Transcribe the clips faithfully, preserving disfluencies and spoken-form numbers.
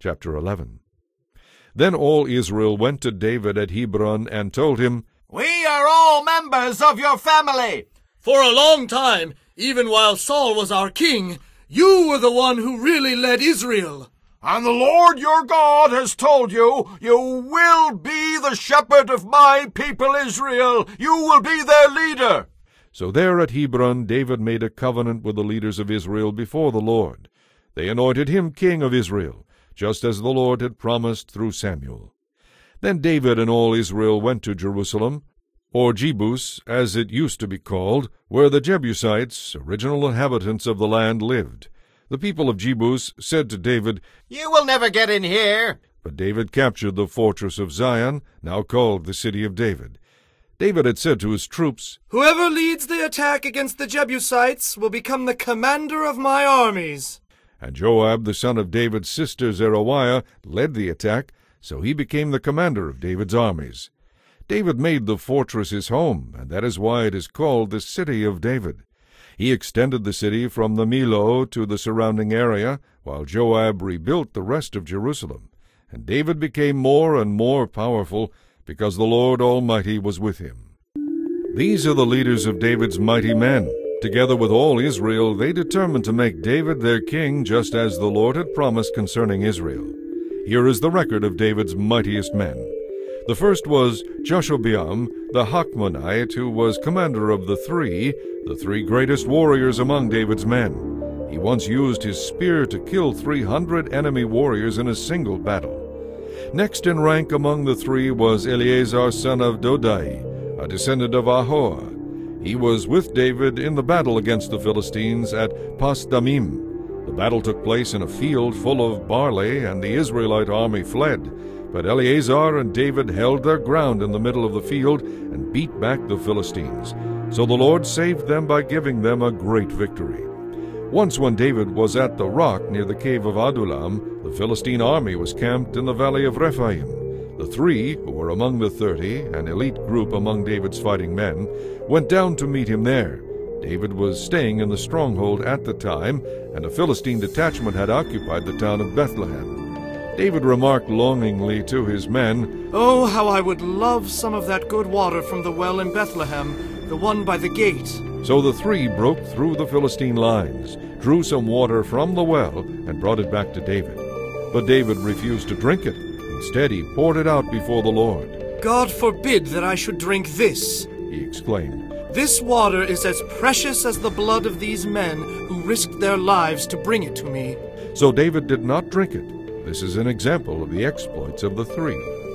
Chapter eleven. Then all Israel went to David at Hebron and told him, "We are all members of your family. For a long time, even while Saul was our king, you were the one who really led Israel. And the Lord your God has told you, you will be the shepherd of my people Israel. You will be their leader." So there at Hebron David made a covenant with the leaders of Israel before the Lord. They anointed him king of Israel, just as the Lord had promised through Samuel. Then David and all Israel went to Jerusalem, or Jebus, as it used to be called, where the Jebusites, original inhabitants of the land, lived. The people of Jebus said to David, "You will never get in here." But David captured the fortress of Zion, now called the City of David. David had said to his troops, "Whoever leads the attack against the Jebusites will become the commander of my armies." And Joab, the son of David's sister Zeruiah, led the attack, so he became the commander of David's armies. David made the fortress his home, and that is why it is called the City of David. He extended the city from the Millo to the surrounding area, while Joab rebuilt the rest of Jerusalem. And David became more and more powerful, because the Lord Almighty was with him. These are the leaders of David's mighty men. Together with all Israel, they determined to make David their king, just as the Lord had promised concerning Israel. Here is the record of David's mightiest men. The first was Jashobeam, the Hachmonite, who was commander of the three, the three greatest warriors among David's men. He once used his spear to kill three hundred enemy warriors in a single battle. Next in rank among the three was Eleazar son of Dodai, a descendant of Ahoah. He was with David in the battle against the Philistines at Pasdamim. The battle took place in a field full of barley, and the Israelite army fled. But Eleazar and David held their ground in the middle of the field and beat back the Philistines. So the Lord saved them by giving them a great victory. Once when David was at the rock near the cave of Adullam, the Philistine army was camped in the valley of Rephaim. The three, who were among the thirty, an elite group among David's fighting men, went down to meet him there. David was staying in the stronghold at the time, and a Philistine detachment had occupied the town of Bethlehem. David remarked longingly to his men, "Oh, how I would love some of that good water from the well in Bethlehem, the one by the gate." So the three broke through the Philistine lines, drew some water from the well, and brought it back to David. But David refused to drink it. Instead, he poured it out before the Lord. "God forbid that I should drink this," he exclaimed. "This water is as precious as the blood of these men who risked their lives to bring it to me." So David did not drink it. This is an example of the exploits of the three.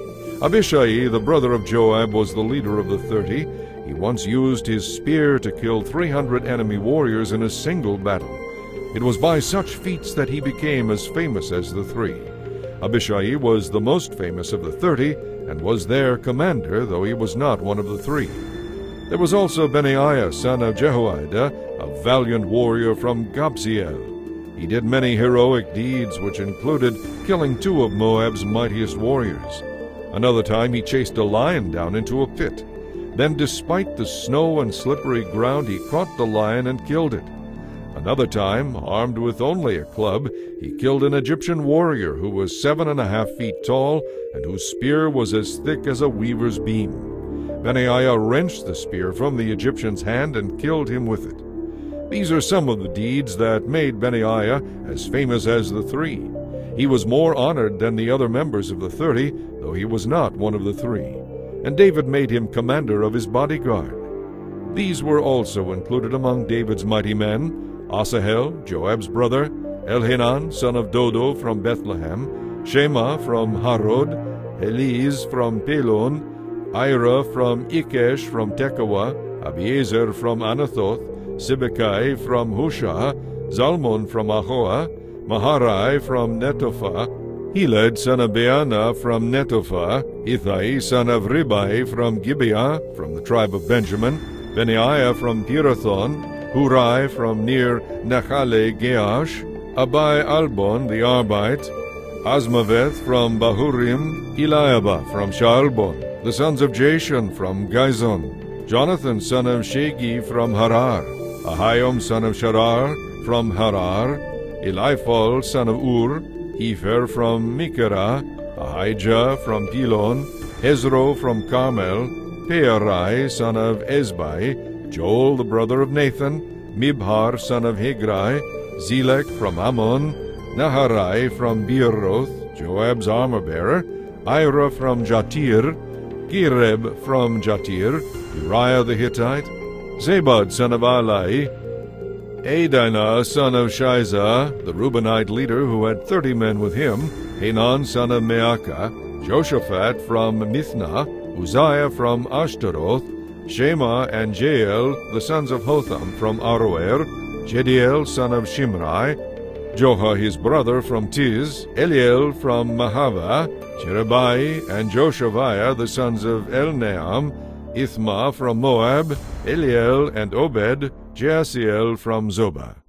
Abishai, the brother of Joab, was the leader of the thirty. He once used his spear to kill three hundred enemy warriors in a single battle. It was by such feats that he became as famous as the three. Abishai was the most famous of the thirty, and was their commander, though he was not one of the three. There was also Benaiah, son of Jehoiada, a valiant warrior from Gabziel. He did many heroic deeds, which included killing two of Moab's mightiest warriors. Another time he chased a lion down into a pit. Then, despite the snow and slippery ground, he caught the lion and killed it. Another time, armed with only a club, he killed an Egyptian warrior who was seven and a half feet tall and whose spear was as thick as a weaver's beam. Benaiah wrenched the spear from the Egyptian's hand and killed him with it. These are some of the deeds that made Benaiah as famous as the three. He was more honored than the other members of the thirty, though he was not one of the three. And David made him commander of his bodyguard. These were also included among David's mighty men: Asahel, Joab's brother, Elhanan, son of Dodo from Bethlehem, Shema from Harod, Eliz from Pelon, Ira from Ikesh from Tekoa, Abiezer from Anathoth, Sibekai from Hushah, Zalmon from Ahoah, Maharai from Netophah, Heled son of Beana from Netophah, Ithai son of Ribai from Gibeah, from the tribe of Benjamin, Benaiah from Pirathon, Hurai from near Nachale Geash, Abai Albon the Arbite, Asmaveth from Bahurim, Eliabah from Shaalbon, the sons of Jashan from Gizon, Jonathan son of Shegi from Harar, Ahiam son of Sharar from Harar, Eliphal son of Ur, Epher from Mikera, Ahijah from Pilon, Hezro from Carmel, Pearai son of Ezbai, Joel the brother of Nathan, Mibhar son of Hagri, Zelek from Ammon, Naharai from Beeroth, Joab's armor-bearer, Ira from Jatir, Gireb from Jatir, Uriah the Hittite, Zabad son of Alai, Adinah son of Shiza, the Reubenite leader who had thirty men with him, Hanan son of Maacah, Joshaphat from Mithna, Uzziah from Ashtaroth, Shema and Jael, the sons of Hotham from Aroer, Jediel son of Shimri, Joha his brother from Tiz, Eliel from Mahava, Cherebai and Joshaviah the sons of Elnaam, Ithma from Moab, Eliel and Obed, Jaasiel from Zobah.